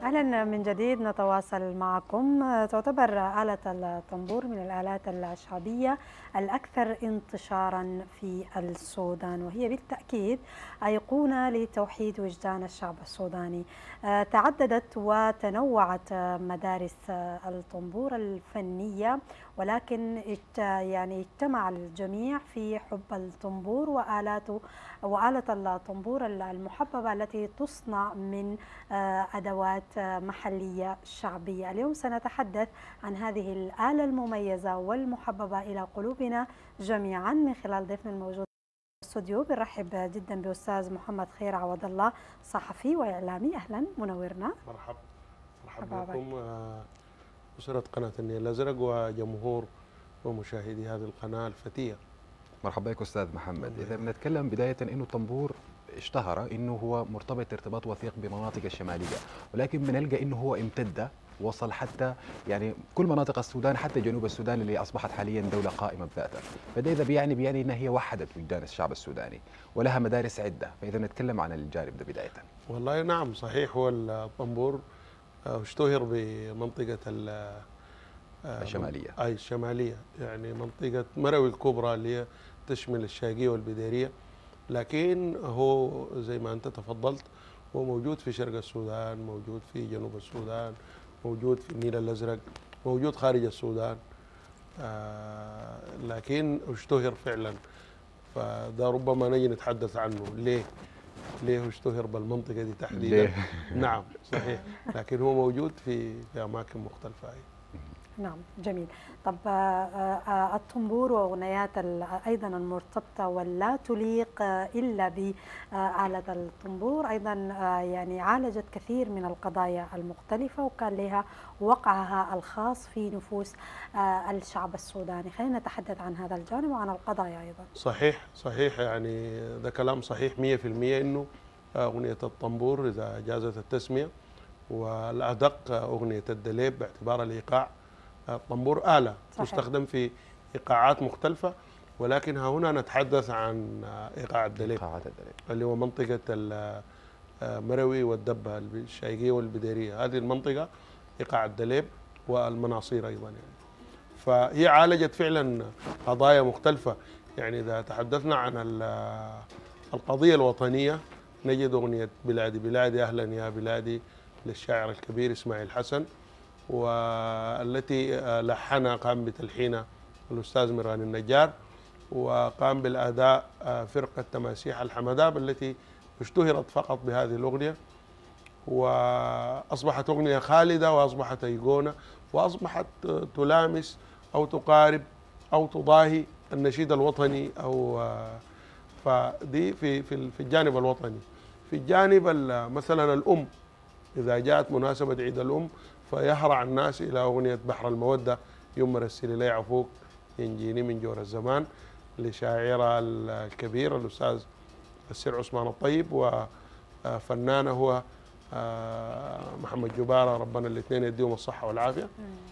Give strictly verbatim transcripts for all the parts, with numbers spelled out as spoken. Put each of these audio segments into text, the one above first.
أهلا من جديد، نتواصل معكم. تعتبر آلة الطنبور من الآلات الشعبية الأكثر انتشارا في السودان، وهي بالتأكيد أيقونة لتوحيد وجدان الشعب السوداني. تعددت وتنوعت مدارس الطنبور الفنية، ولكن يعني اجتمع الجميع في حب الطنبور وآلاته وآلة الطنبور المحببة التي تصنع من أدوات محلية شعبية. اليوم سنتحدث عن هذه الآلة المميزة والمحببة إلى قلوبنا جميعا من خلال ضيفنا الموجود في الاستوديو. بنرحب جدا بأستاذ محمد خير عوض الله، صحفي وإعلامي. أهلا، منورنا. مرحبا مرحبا بكم أسرة قناة النيل الأزرق وجمهور ومشاهدي هذه القناة الفتية. مرحبا بك أستاذ محمد. إذا بنتكلم بداية إنه الطنبور اشتهر إنه هو مرتبط ارتباط وثيق بمناطق الشمالية، ولكن بنلقى إنه هو امتد وصل حتى يعني كل مناطق السودان، حتى جنوب السودان اللي أصبحت حاليا دولة قائمة بذاتها. فده إذا بيعني بيعني إنها هي وحدت وجدان الشعب السوداني ولها مدارس عدة. فإذا نتكلم عن الجانب ده بداية. والله نعم صحيح، هو الطنبور اشتهر بمنطقة الشمالية أي الشمالية، يعني منطقة مروي الكبرى اللي هي تشمل الشاقية والبديرية، لكن هو زي ما أنت تفضلت هو موجود في شرق السودان، موجود في جنوب السودان، موجود في النيل الأزرق، موجود خارج السودان. آه لكن اشتهر فعلا، فده ربما نجي نتحدث عنه ليه ليه اشتهر بالمنطقة دي تحديدا. نعم صحيح، لكن هو موجود في في أماكن مختلفة. نعم جميل. طب الطنبور وأغنيات أيضا المرتبطة ولا تليق إلا بآلة الطنبور أيضا يعني عالجت كثير من القضايا المختلفة، وكان لها وقعها الخاص في نفوس الشعب السوداني. خلينا نتحدث عن هذا الجانب وعن القضايا أيضا. صحيح صحيح، يعني ده كلام صحيح مئة في المئة، إنه أغنية الطنبور إذا جازت التسمية، والأدق أغنية الدليب باعتبار الإيقاع. الطنبور آلة صحيح. تستخدم في إيقاعات مختلفة، ولكن ها هنا نتحدث عن إيقاع الدليب اللي هو منطقة المروي والدبة الشاقية والبديرية. هذه المنطقة إيقاع الدليب والمناصير أيضا، يعني فهي عالجت فعلا قضايا مختلفة. يعني إذا تحدثنا عن القضية الوطنية نجد أغنية بلادي بلادي أهلا يا بلادي للشاعر الكبير إسماعيل حسن، والتي لحنها قام بتلحينها الأستاذ ميران النجار، وقام بالأداء فرقة تماسيح الحمداب التي اشتهرت فقط بهذه الأغنية، وأصبحت أغنية خالدة وأصبحت أيقونة، وأصبحت تلامس أو تقارب أو تضاهي النشيد الوطني. أو فدي في في الجانب الوطني. في الجانب مثلا الأم، إذا جاءت مناسبة عيد الأم فيهرع الناس إلى أغنية بحر المودة يوم مرسل لي عفوك ينجيني من جور الزمان لشاعرها الكبير الأستاذ السير عثمان الطيب، وفنانه هو محمد جبارة، ربنا الاثنين يديهم الصحة والعافية.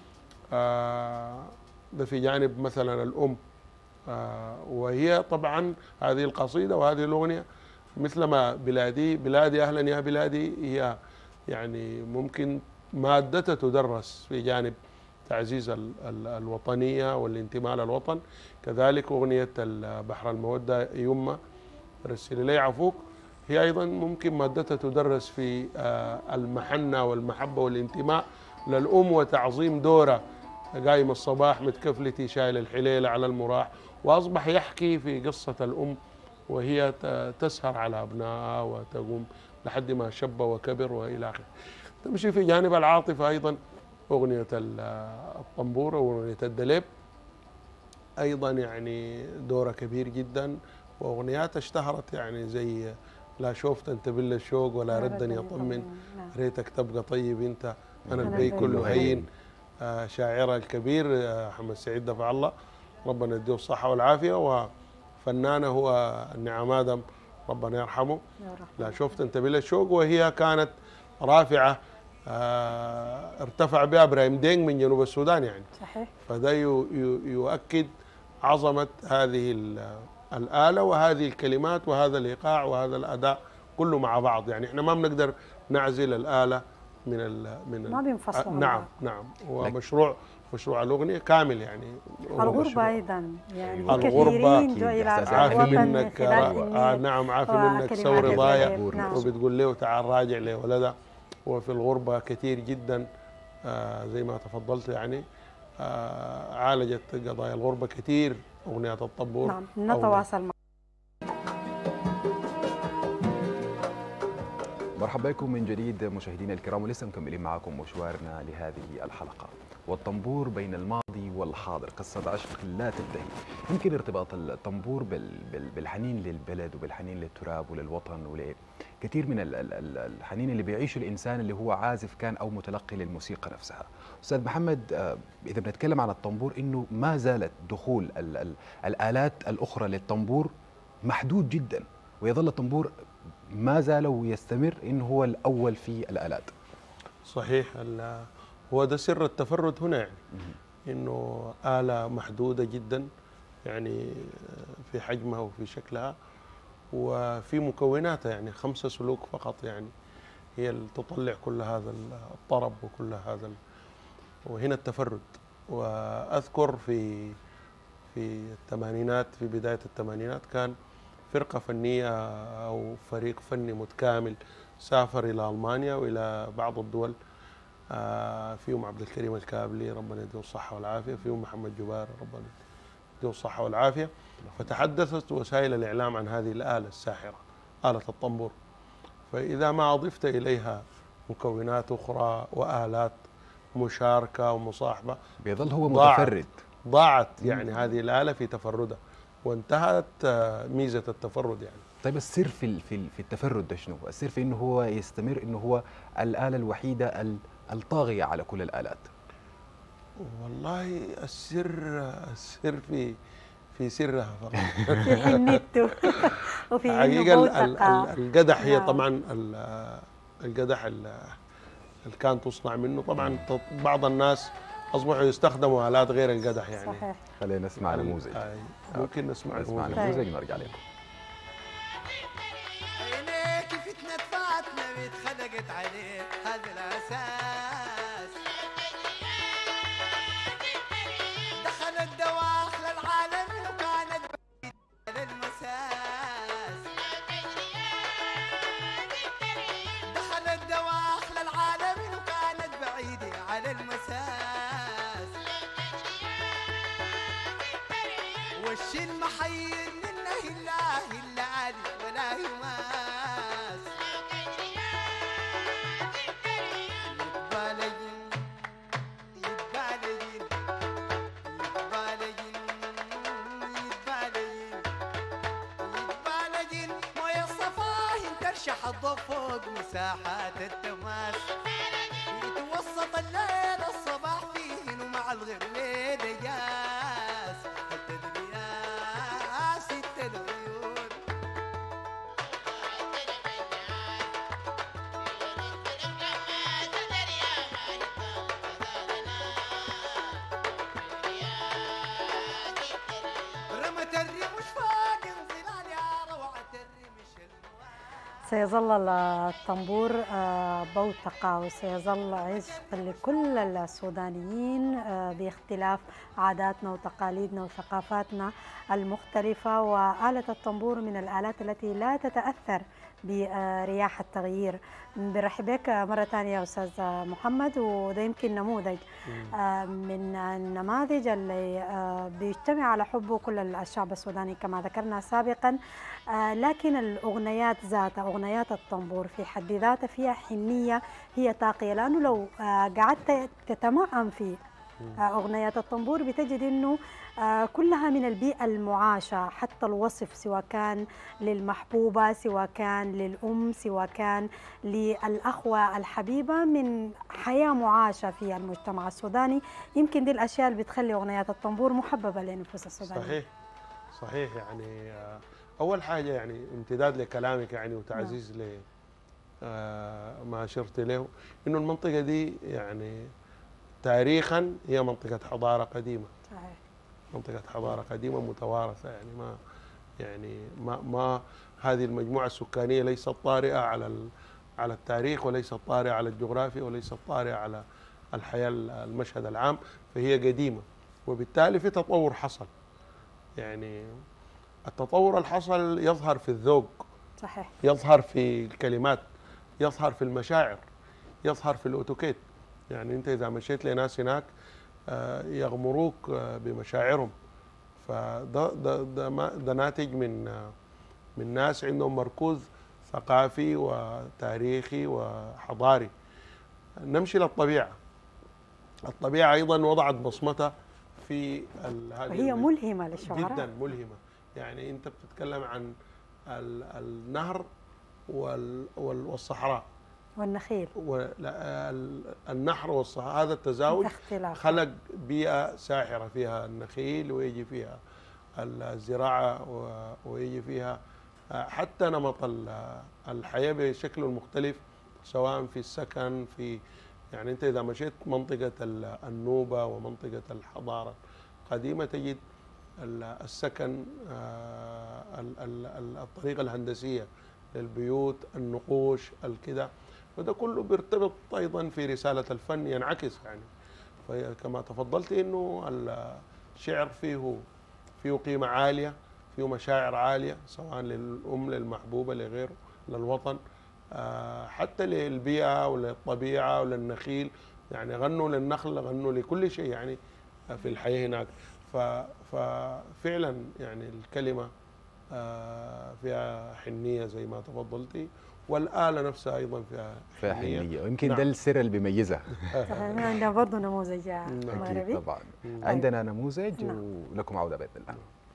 ده في جانب مثلا الأم. وهي طبعا هذه القصيدة وهذه الأغنية مثلما بلادي بلادي أهلا يا بلادي هي يعني ممكن مادتها تدرس في جانب تعزيز الوطنية والانتماء للوطن. كذلك أغنية بحر المودة يما رسل لي عفوك هي أيضا ممكن مادتها تدرس في المحنة والمحبة والانتماء للأم وتعظيم دورها قايم الصباح متكفلتي شايل الحليلة على المراح، وأصبح يحكي في قصة الأم وهي تسهر على أبنائها وتقوم لحد ما شب وكبر وإلى آخره. تمشي في جانب العاطفة أيضا أغنية الطنبور وأغنية الدليب أيضا يعني دورها كبير جدا، وأغنيات اشتهرت يعني زي لا شوفت أنت بالله الشوق ولا ردني يطمن ريتك تبقى طيب أنت أنا البي كله هين. آه شاعرها الكبير محمد سعيد دفع الله ربنا يديه الصحة والعافية، وفنانه هو النعم آدم ربنا يرحمه. لا شفت انت بلا الشوق، وهي كانت رافعة اه ارتفع بها ابراهيم دينج من جنوب السودان يعني صحيح. فده يؤكد عظمة هذه الآلة وهذه الكلمات وهذا الإيقاع وهذا الأداء كله مع بعض. يعني احنا ما بنقدر نعزل الآلة من ال من ما بينفصلوا عن نعم بعض. نعم هو مشروع مشروع الأغنية كامل يعني. الغربة أيضا يعني الغربة كثيرين جو إلى عافي الوطن من منك خلال آه أغنية نعم عافي منك سوي وكلمات رضايا الأدب. نعم. وبتقول له تعال راجع لولدها. وفي الغربة كثير جدا آه زي ما تفضلت يعني آه عالجت قضايا الغربة كثير أغنيات الطنبور. نعم نتواصل مع مرحبا بكم من جديد مشاهدينا الكرام، ولسه مكملين معكم مشوارنا لهذه الحلقة. والطنبور بين الماضي والحاضر قصة عشق لا تنتهي. يمكن ارتباط الطنبور بالحنين للبلد وبالحنين للتراب وللوطن ولكثير من الحنين اللي بيعيشه الإنسان اللي هو عازف كان أو متلقي للموسيقى نفسها. أستاذ محمد، إذا بنتكلم عن الطنبور إنه ما زالت دخول الآلات الأخرى للطنبور محدود جدا، ويظل الطنبور ما زال ويستمر إنه هو الأول في الآلات. صحيح. هو ده سر التفرد هنا يعني إنه آلة محدودة جدا يعني في حجمها وفي شكلها وفي مكوناتها، يعني خمسة سلوك فقط يعني هي اللي تطلع كل هذا الطرب وكل هذا ال... وهنا التفرد. وأذكر في في الثمانينات في بداية الثمانينات كان فرقة فنية أو فريق فني متكامل سافر إلى ألمانيا وإلى بعض الدول، فيهم عبد الكريم الكابلي ربنا يديه الصحة والعافية، فيهم محمد جبار ربنا يديه الصحة والعافية. فتحدثت وسائل الإعلام عن هذه الآلة الساحرة آلة الطنبور. فإذا ما أضفت إليها مكونات أخرى وآلات مشاركة ومصاحبة بيظل هو ضاعت متفرد. ضاعت يعني هذه الآلة في تفردها وانتهت ميزة التفرد يعني. طيب السر في في في التفرد ده شنو؟ السر في انه هو يستمر انه هو الآلة الوحيدة الطاغية على كل الآلات. والله السر السر في في سرها فقط. في حنيته وفي حقيقة القدح هي طبعا القدح اللي كان تصنع منه طبعا بعض الناس أصبحوا يستخدموا آلات غير القدح يعني. صحيح. خلينا نسمع نموذج. ممكن نسمع نسمع نموذج نموذج ونرجع لكم. عينيك فتنة فاطمة اتخلقت عليك هذا الأساس، دخلت دواخل العالم وكانت بعيدة للمساس، دخلت دواخل العالم وكانت بعيدة على المساس، والشي المحير منه الله إلا علي ولا يماس، يتبالجين يتبالجين يتبالجين يتبالجين يتبالجين موية الصفاهين ترشح الضوء فوق مساحات التماس، يتوسط الليل الصباح فيهن ومع الغرميد جاس التدرياس التدريون. رمت الرمش فوق انظلال يا روعة الرمش المواد. سيظل الطنبور بوتقة وسيظل عشق لكل السودانيين باختلاف عاداتنا وتقاليدنا وثقافاتنا المختلفة. وآلة الطنبور من الآلات التي لا تتأثر برياح التغيير. برحب بك مرة ثانية أستاذ محمد، وده يمكن نموذج من النماذج اللي بيجتمع على حبه كل الشعب السوداني كما ذكرنا سابقا. لكن الأغنيات ذاتها أغنيات الطنبور في حد ذاتها فيها حنية هي طاقية، لأنه لو قعدت تتمعن في أغنيات الطنبور بتجد أنه كلها من البيئة المعاشة، حتى الوصف سواء كان للمحبوبة سواء كان للأم سواء كان للأخوة الحبيبة من حياة معاشة في المجتمع السوداني. يمكن دي الأشياء اللي بتخلي أغنيات الطنبور محببة لنفوس السودانيين. صحيح صحيح. يعني أول حاجة يعني امتداد لكلامك يعني وتعزيز ل ما أشرت له إنه المنطقة دي يعني تاريخا هي منطقة حضارة قديمة. صحيح. منطقة حضارة قديمة متوارثة يعني ما يعني ما ما هذه المجموعة السكانية ليست طارئة على على التاريخ وليست طارئة على الجغرافيا وليست طارئة على الحياة المشهد العام، فهي قديمة، وبالتالي في تطور حصل. يعني التطور الحصل يظهر في الذوق، صحيح، يظهر في الكلمات، يظهر في المشاعر، يظهر في الأوتوكيت. يعني أنت إذا مشيت لناس هناك يغمروك بمشاعرهم، فده ده ده, ده ناتج من من ناس عندهم مركوز ثقافي وتاريخي وحضاري. نمشي للطبيعة. الطبيعة أيضا وضعت بصمتها في وهي ملهمة للشعراء جدا، ملهمة. يعني أنت بتتكلم عن النهر والصحراء والنخيل، النهر والصحراء، هذا التزاوج خلق بيئة ساحرة فيها النخيل ويجي فيها الزراعة ويجي فيها حتى نمط الحياة بشكله المختلف، سواء في السكن، في يعني أنت إذا مشيت منطقة النوبة ومنطقة الحضارة القديمة تجد السكن، الطريقة الهندسية للبيوت، النقوش، الكذا، وده كله بيرتبط أيضا في رسالة الفن، ينعكس. يعني فكما تفضلت إنه الشعر فيه فيه قيمة عالية، فيه مشاعر عالية، سواء للأم، للمحبوبة، لغيره، للوطن، حتى للبيئة وللطبيعة وللنخيل. يعني غنوا للنخل، غنوا لكل شيء يعني في الحياة هناك. ففعلا يعني الكلمة فيها حنية زي ما تفضلتي، والآلة نفسها أيضا فيها فيها حنية, حنية. ويمكن نعم. ده السر اللي بيميزها. عندنا برضه نموذج مغربي. طبعا طيب. عندنا نموذج نعم. ولكم عودة بإذن الله.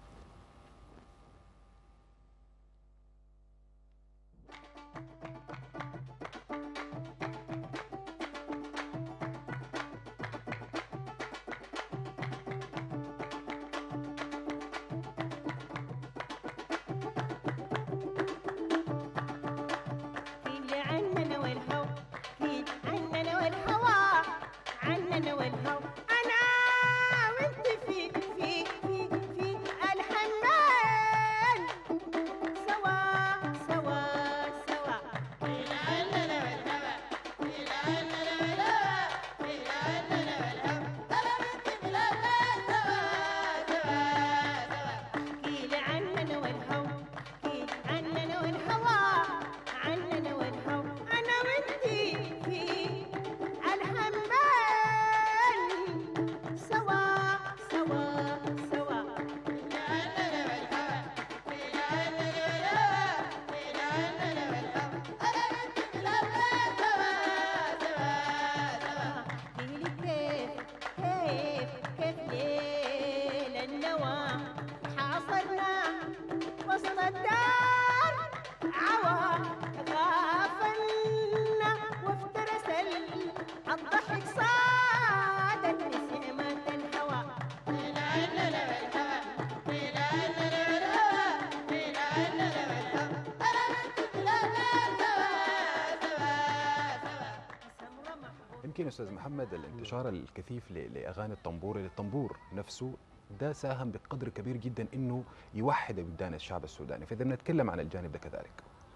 يمكن أستاذ محمد الانتشار الكثيف لأغاني الطنبور، الطنبور نفسه ده ساهم بقدر كبير جدا انه يوحد وجدان الشعب السوداني، فاذا بنتكلم عن الجانب ده كذلك.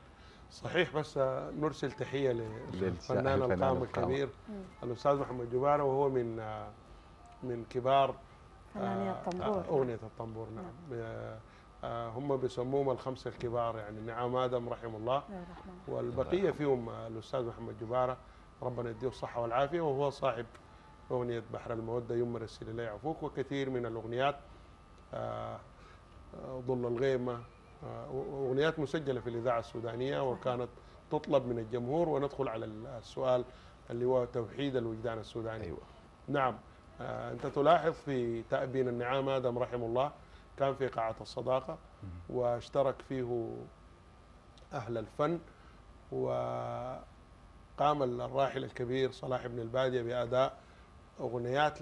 صحيح، بس نرسل تحيه للفنان القام الكبير الاستاذ محمد جباره، وهو من من كبار فناني الطنبور، اغنيه الطنبور. نعم، هم بيسموهم الخمسه الكبار، يعني نعم ادم رحمه الله، والبقيه فيهم الاستاذ محمد جباره ربنا يديه الصحه والعافيه، وهو صاحب أغنية بحر المودة، يوم مرسل إلي عفوك، وكثير من الأغنيات، ظل الغيمة، أغنيات مسجلة في الإذاعة السودانية، وكانت تطلب من الجمهور. وندخل على السؤال اللي هو توحيد الوجدان السوداني. أيوة. نعم، أنت تلاحظ في تأبين النعام آدم رحمه الله كان في قاعة الصداقة، واشترك فيه أهل الفن، وقام الراحل الكبير صلاح بن البادية بأداء أغنيات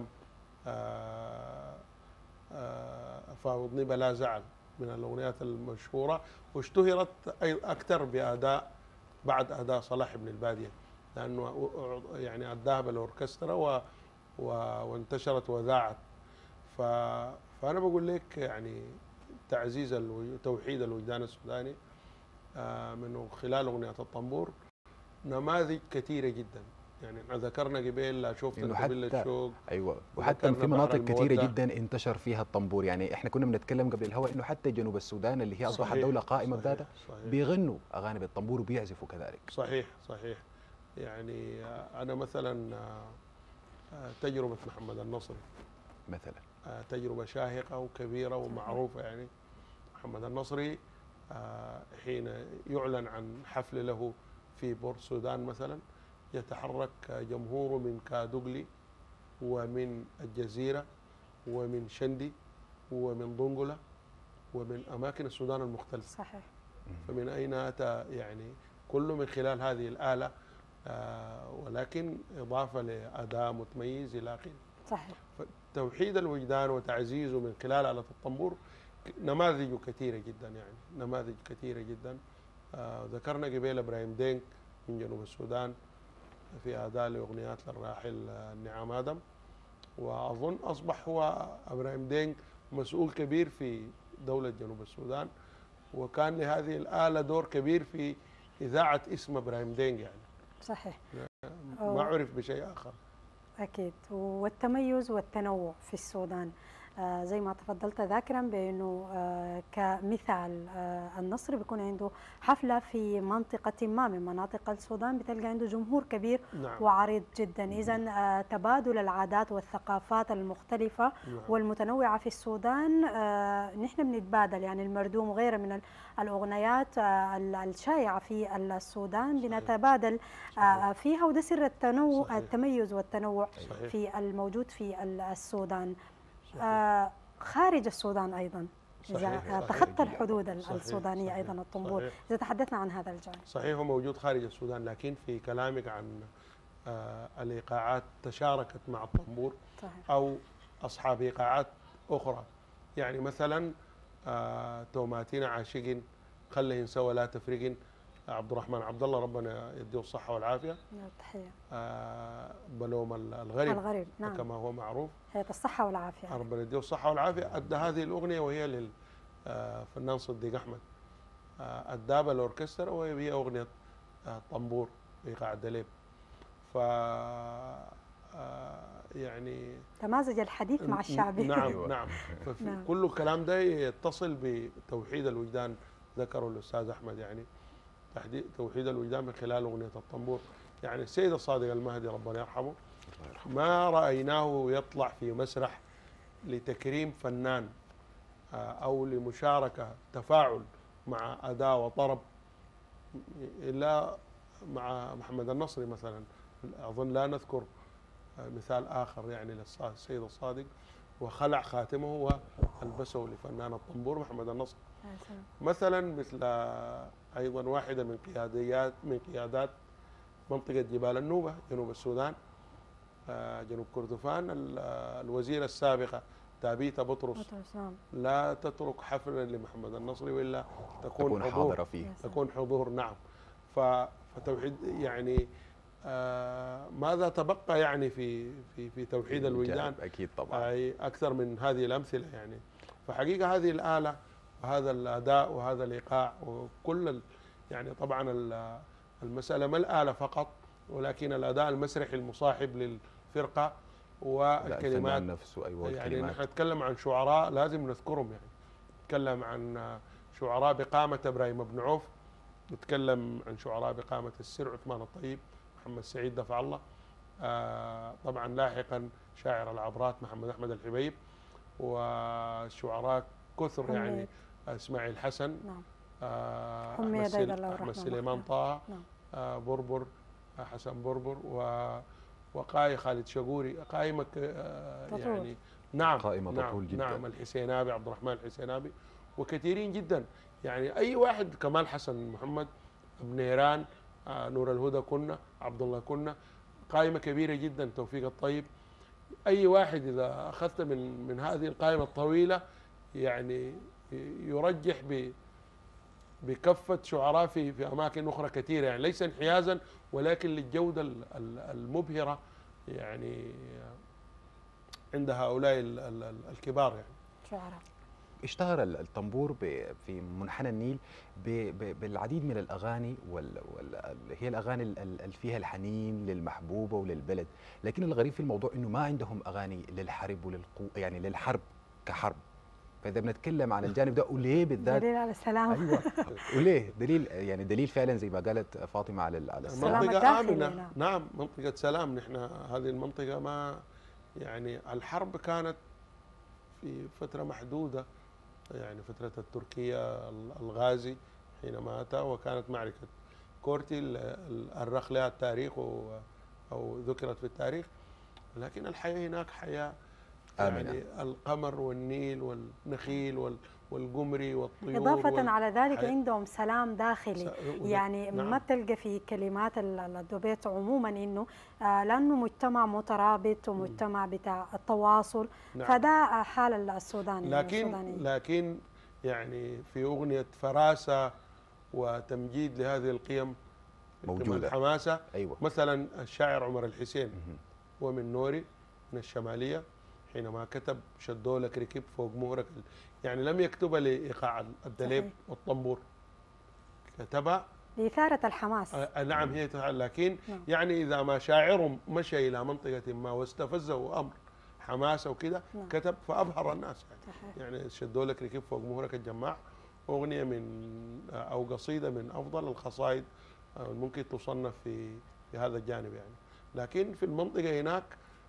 فاوضني بلا زعل من الأغنيات المشهورة، واشتهرت أكثر بأداء بعد أداء صلاح بن البادية، لأنه يعني أداها بالأوركسترا و وانتشرت وذاعت. فأنا بقول لك يعني تعزيز توحيد الوجدان السوداني من خلال أغنية الطنبور نماذج كثيرة جدا. يعني احنا ذكرنا قبل لا شفت إنه قبل حتى الشوق، ايوه، وحتى وذكرنا في مناطق بحر كثيره المودة. جدا انتشر فيها الطنبور. يعني احنا كنا بنتكلم قبل الهواء انه حتى جنوب السودان اللي هي اصبحت صحيح، دوله قائمه صحيح، بذاتها صحيح. بيغنوا اغاني بالطنبور وبيعزفوا كذلك. صحيح صحيح. يعني آه، أنا مثلا آه، آه، تجربة محمد النصري مثلا آه، تجربة شاهقة وكبيرة ومعروفة. يعني محمد النصري آه، حين يعلن عن حفل له في بورت سودان مثلا، يتحرك جمهوره من كادوغلي ومن الجزيرة ومن شندي ومن ضنقلة ومن أماكن السودان المختلفة. صحيح. فمن أين أتى؟ يعني كله من خلال هذه الآلة، آه، ولكن إضافة لأداء متميز إلى آخره. صحيح. توحيد الوجدان وتعزيزه من خلال آلة الطنبور نماذج كثيرة جدا. يعني نماذج كثيرة جدا. آه، ذكرنا قبيل إبراهيم دينك من جنوب السودان في أداء لأغنيات للراحل النعام آدم، وأظن أصبح هو إبراهيم دينك مسؤول كبير في دولة جنوب السودان، وكان لهذه الآلة دور كبير في إذاعة اسم إبراهيم دينك. يعني صحيح. ما عرف بشيء آخر. أكيد. والتميز والتنوع في السودان، آه زي ما تفضلت ذاكرا بأنه آه كمثال آه النصر بيكون عنده حفلة في منطقة ما من مناطق السودان، بتلقى عنده جمهور كبير. نعم. وعريض جدا. إذن آه تبادل العادات والثقافات المختلفة. نعم. والمتنوعة في السودان، آه نحن بنتبادل يعني المردوم وغيرها من الأغنيات آه الشائعة في السودان بنتبادل آه فيها، وده سر التنوع. صحيح. التميز والتنوع. صحيح. في الموجود في السودان. آه خارج السودان أيضا، إذا تخطى الحدود صحيح. السودانية. صحيح. أيضا الطنبور. صحيح. إذا تحدثنا عن هذا الجانب. صحيح، هو موجود خارج السودان، لكن في كلامك عن آه الإيقاعات تشاركت مع الطنبور. صحيح. أو أصحاب إيقاعات أخرى. يعني مثلا آه توماتينا عاشقين، خليهن سوا لا تفرقين، عبد الرحمن عبد الله ربنا يديه الصحة والعافية. تحية. آه بلوم الغريب. الغريب. نعم. كما هو معروف. هي الصحة والعافية. ربنا يديه الصحة والعافية. أدى هذه الأغنية وهي للفنان صديق أحمد. آه أداها الأوركسترا وهي أغنية آه طنبور إيقاع دليب. ف آه يعني تمازج الحديث مع الشعبي. نعم نعم. ففي نعم. كل الكلام ده يتصل بتوحيد الوجدان، ذكره الأستاذ أحمد. يعني توحيد الوجدان من خلال أغنية الطنبور. يعني السيد الصادق المهدي ربنا يرحمه ما رأيناه يطلع في مسرح لتكريم فنان أو لمشاركة تفاعل مع أداء وطرب إلا مع محمد النصري مثلا. أظن لا نذكر مثال آخر يعني للسيد الصادق، وخلع خاتمه والبسه لفنان الطنبور محمد النصري. مثلا مثل أيضا واحدة من قياديات من قيادات منطقة جبال النوبة جنوب السودان، جنوب كردفان، الوزيرة السابقة تابيتا بطرس لا تترك حفلا لمحمد النصري وإلا تكون, تكون حضور حاضرة فيه. تكون حضور. نعم. فتوحيد يعني آه ماذا تبقى يعني في في في توحيد الوجدان؟ أكيد طبعا. أي أكثر من هذه الأمثلة. يعني فحقيقة هذه الآلة وهذا الأداء وهذا الإيقاع وكل يعني طبعا المسألة ما الآلة فقط، ولكن الأداء المسرحي المصاحب للفرقة والكلمات نفسه. أيوة. يعني نحن نتكلم عن شعراء لازم نذكرهم. يعني نتكلم عن شعراء بقامة إبراهيم بن عوف، نتكلم عن شعراء بقامة السر عثمان الطيب، محمد سعيد دفع الله، آه طبعا لاحقا شاعر العبرات محمد أحمد الحبيب، وشعراء كثر يعني إسماعيل حسن. نعم. آه أحمد, سل... أحمد سليمان طه. نعم. آه بربر آه حسن بربر و... وقاي خالد شقوري قائمة آه يعني نعم قائمة نعم طول جدا. نعم الحسينابي عبد الرحمن الحسينابي وكثيرين جدا. يعني أي واحد، كمال حسن محمد ابن نيران، آه نور الهدى كنا، عبد الله كنا، قائمة كبيرة جدا، توفيق الطيب. أي واحد إذا أخذت من من هذه القائمة الطويلة يعني يرجح ب بكفة شعراء في في أماكن أخرى كثيرة، يعني ليس انحيازا ولكن للجودة المبهرة يعني عند هؤلاء الكبار يعني شعراء. اشتهر الطنبور في منحنى النيل بالعديد من الاغاني واللي هي الاغاني اللي فيها الحنين للمحبوبه وللبلد، لكن الغريب في الموضوع انه ما عندهم اغاني للحرب وللقو يعني للحرب كحرب. فاذا بنتكلم عن الجانب ده وليه بالذات دليل على السلام. ايوه وليه دليل يعني دليل فعلا زي ما قالت فاطمه على على السلام منطقه الداخلي. امنه. نعم. نعم منطقه سلام. نحن هذه المنطقه ما يعني الحرب كانت في فتره محدوده، يعني فتره التركيه الغازي حينما اتى، وكانت معركه كورتي الرخ لها التاريخ او ذكرت في التاريخ، لكن الحياه هناك حياه يعني آمنة. القمر والنيل والنخيل والقمري والطيور. إضافة وال... على ذلك حي... عندهم سلام داخلي. س... يعني نعم. ما تلقى في كلمات الدوبيت عموما إنه آه لأنه مجتمع مترابط ومجتمع بتاع التواصل. نعم. فده حال السوداني. لكن السوداني. لكن يعني في أغنية فراسة وتمجيد لهذه القيم موجودة الحماسة. أيوة. مثلا الشاعر عمر الحسين هو من نوري من الشمالية، حينما كتب شدولك ركب فوق مهرك، يعني لم يكتبها لإيقاع الدليب والطنبور، كتبها لإثارة الحماس. آه نعم هي، لكن نعم. يعني إذا ما شاعر مشى إلى منطقة ما واستفزه أمر حماسة وكذا نعم. كتب فأبهر الناس. يعني, يعني شدولك ركب فوق مهرك الجماع أغنية من أو قصيدة من أفضل القصائد ممكن تصنف في في هذا الجانب يعني. لكن في المنطقة هناك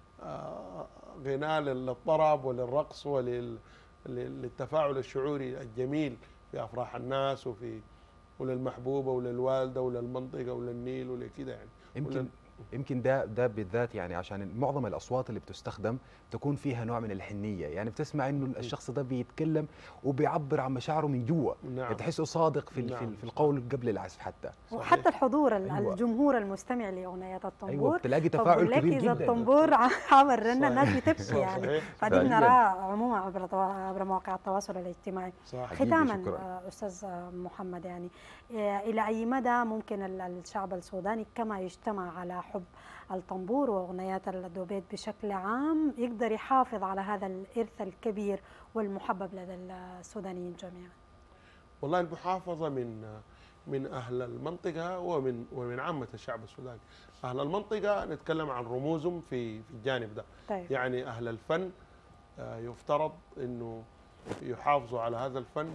غناء للطرب وللرقص وللتفاعل الشعوري الجميل في أفراح الناس وفي وللمحبوبة وللوالدة وللمنطقة وللنيل ولكذا يعني. يمكن ولل... يمكن ده ده بالذات يعني عشان معظم الأصوات اللي بتستخدم تكون فيها نوع من الحنية، يعني بتسمع إنه الشخص ده بيتكلم وبيعبر عن مشاعره من جوا. نعم. يعني تحسه صادق في نعم. في القول قبل العزف حتى. وحتى الحضور أيوة. الجمهور المستمع لأغنيات الطنبور أيوة. تلاقي تفاعل كبير جدا. إذا الطنبور عمل رنة الناس بتبكي يعني. فدي بنراها عموما عبر عبر مواقع التواصل الاجتماعي. ختاما أستاذ محمد، يعني إلى أي مدى ممكن الشعب السوداني كما يجتمع على حب الطنبور واغنيات الدوبيت بشكل عام يقدر يحافظ على هذا الارث الكبير والمحبب لدى السودانيين جميعا؟ والله المحافظه من من اهل المنطقه ومن ومن عامه الشعب السوداني. اهل المنطقه نتكلم عن رموزهم في في الجانب ده. طيب. يعني اهل الفن يفترض انه يحافظوا على هذا الفن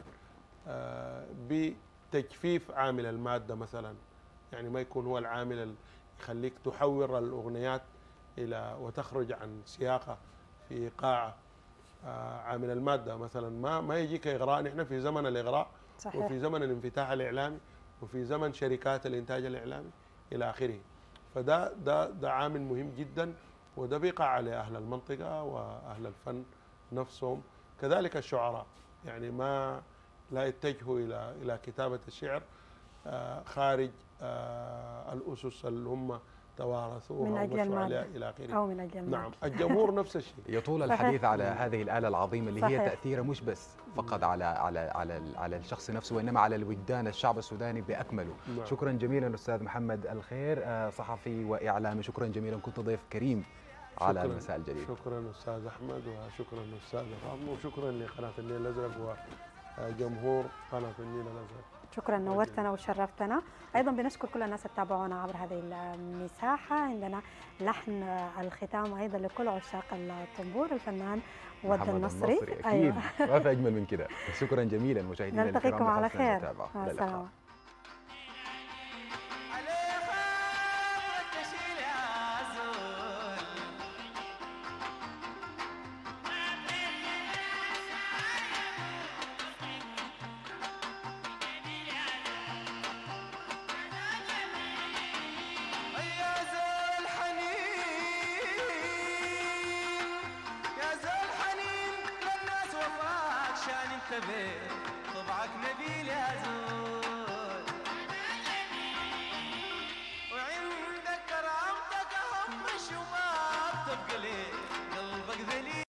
بتجفيف عامل الماده مثلا، يعني ما يكون هو العامل اللي يخليك تحور الاغنيات الى وتخرج عن سياقها في ايقاع عامل الماده مثلا. ما ما يجيك اغراء، نحن في زمن الاغراء صحيح. وفي زمن الانفتاح الاعلامي وفي زمن شركات الانتاج الاعلامي الى اخره. فده ده ده عامل مهم جدا، وده بيقع على اهل المنطقه واهل الفن نفسهم. كذلك الشعراء يعني ما لا يتجهوا الى الى كتابه الشعر خارج الاسس اللي هم توارثوها من أجل عليها الى اخره او من اجل نعم. الجمهور نفس الشيء. يطول الحديث على هذه الآلة العظيمة اللي صحيح. هي تأثيرها مش بس فقط على على على على الشخص نفسه، وانما على الوجدان الشعب السوداني باكمله. نعم. شكرا جميلا استاذ محمد الخير، صحفي واعلامي، شكرا جميلا، كنت ضيف كريم على المساء الجديد. شكرا استاذ احمد، وشكرا استاذ فاطمه، وشكرا لقناه النيل الازرق وجمهور قناه النيل الازرق. شكرا، نورتنا وشرفتنا. ايضا بنشكر كل الناس اللي تابعونا عبر هذه المساحه. عندنا لحن الختام ايضا لكل عشاق الطنبور الفنان ود النصري. اكيد أيوة. ما في اجمل من كده. شكرا جميلا مشاهدينا الكرام، نلتقيكم على خير. مع السلامه. طبعك نبيل يا زول، وعندك كرامتك اهم شو ما بتبقى ليه قلبك ذليل.